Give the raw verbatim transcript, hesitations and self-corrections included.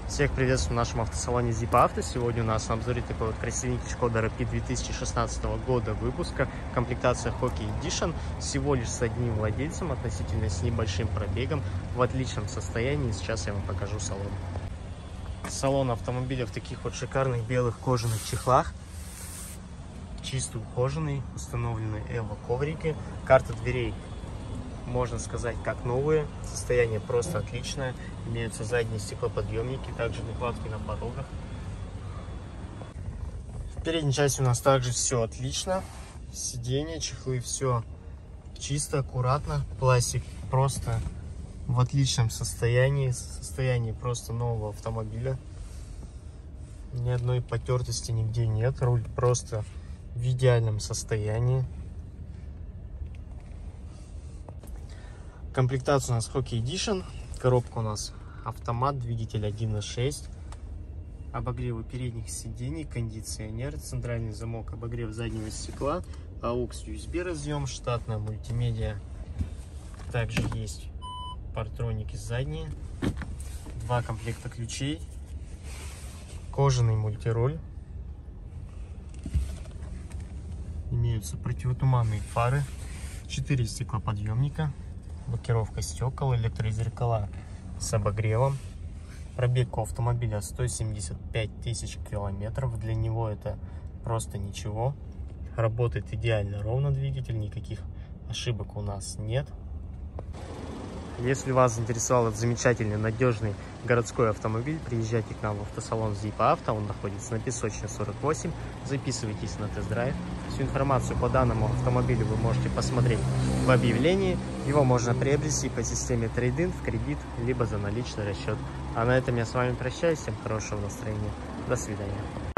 Всех приветствую в нашем автосалоне Zipa Auto. Сегодня у нас на обзоре такой вот красивенький Skoda Rapid две тысячи шестнадцатого года выпуска. Комплектация Hockey Edition. Всего лишь с одним владельцем, относительно с небольшим пробегом, в отличном состоянии. Сейчас я вам покажу салон. Салон автомобиля в таких вот шикарных белых кожаных чехлах. Чисто ухоженный, установлены эво-коврики. Карта дверей, можно сказать, как новые. Состояние просто отличное. Имеются задние стеклоподъемники, также накладки на порогах. В передней части у нас также все отлично. Сиденья, чехлы, все чисто, аккуратно. Пластик просто в отличном состоянии. Состояние просто нового автомобиля. Ни одной потертости нигде нет. Руль просто в идеальном состоянии. Комплектация у нас Hockey Edition. Коробка у нас автомат, двигатель один и шесть. Обогревы передних сидений, кондиционер, центральный замок, обогрев заднего стекла, аукс ю эс би разъем, штатная мультимедиа. Также есть партроники задние, два комплекта ключей, кожаный мультируль. Имеются противотуманные фары, четыре стеклоподъемника, блокировка стекол, электрозеркала с обогревом. Пробег у автомобиля сто семьдесят пять тысяч километров. Для него это просто ничего. Работает идеально ровно двигатель, никаких ошибок у нас нет. Если вас заинтересовал этот замечательный, надежный городской автомобиль, приезжайте к нам в автосалон Zipa Auto. Он находится на Песочной, сорок восемь. Записывайтесь на тест-драйв. Всю информацию по данному автомобилю вы можете посмотреть в объявлении. Его можно приобрести по системе трейд-ин в кредит, либо за наличный расчет. А на этом я с вами прощаюсь. Всем хорошего настроения. До свидания.